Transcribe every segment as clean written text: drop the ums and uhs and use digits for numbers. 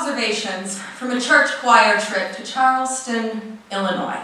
Observations from a church choir trip to Charleston, Illinois.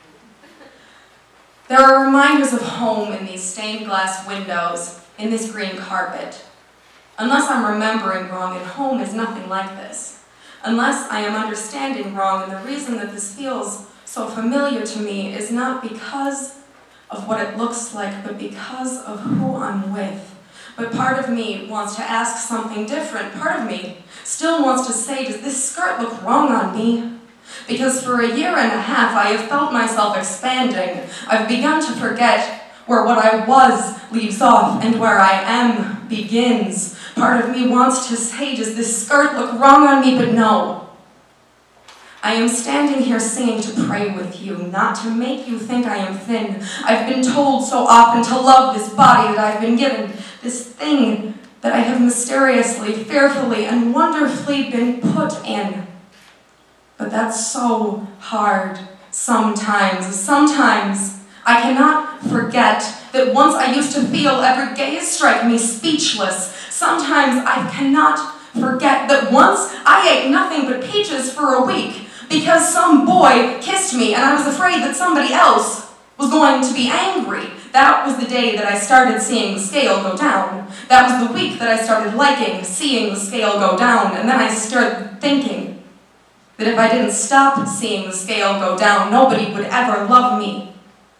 There are reminders of home in these stained glass windows, in this green carpet. Unless I'm remembering wrong, and home is nothing like this. Unless I am understanding wrong, and the reason that this feels so familiar to me is not because of what it looks like, but because of who I'm with. But part of me wants to ask something different. Part of me still wants to say, does this skirt look wrong on me? Because for a year and a half, I have felt myself expanding. I've begun to forget where what I was leaves off and where I am begins. Part of me wants to say, does this skirt look wrong on me? But no. I am standing here singing to pray with you, not to make you think I am thin. I've been told so often to love this body that I've been given, this thing that I have mysteriously, fearfully, and wonderfully been put in. But that's so hard sometimes. Sometimes I cannot forget that once I used to feel every gaze strike me speechless. Sometimes I cannot forget that once I ate nothing but peaches for a week because some boy kissed me and I was afraid that somebody else was going to be angry. That was the day that I started seeing the scale go down. That was the week that I started liking seeing the scale go down. And then I started thinking that if I didn't stop seeing the scale go down, nobody would ever love me.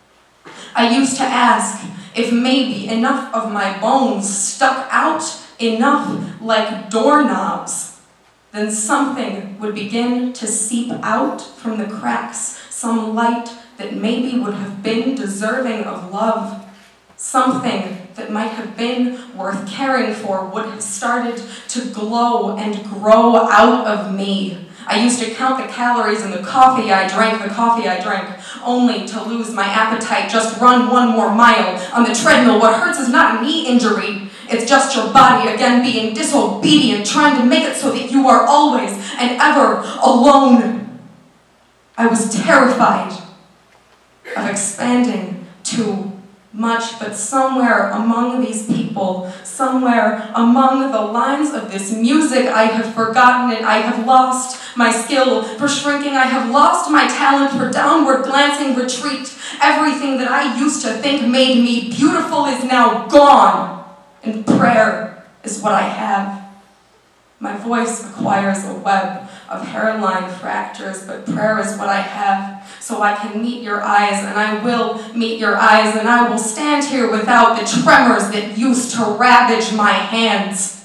I used to ask if maybe enough of my bones stuck out enough like doorknobs, then something would begin to seep out from the cracks, some light that maybe would have been deserving of love. Something that might have been worth caring for would have started to glow and grow out of me. I used to count the calories in the coffee I drank, only to lose my appetite. Just run one more mile on the treadmill. What hurts is not a knee injury. It's just your body again being disobedient, trying to make it so that you are always and ever alone. I was terrified of expanding too much, but somewhere among these people, somewhere among the lines of this music, I have forgotten it. I have lost my skill for shrinking. I have lost my talent for downward glancing retreat. Everything that I used to think made me beautiful is now gone. And prayer is what I have. My voice acquires a web of hairline fractures, but prayer is what I have. So I can meet your eyes, and I will meet your eyes, and I will stand here without the tremors that used to ravage my hands.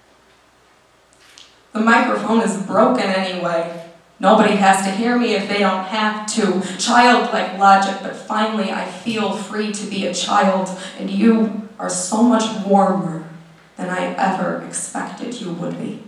The microphone is broken anyway. Nobody has to hear me if they don't have to. Childlike logic, but finally I feel free to be a child, and you are so much warmer than I ever expected you would be.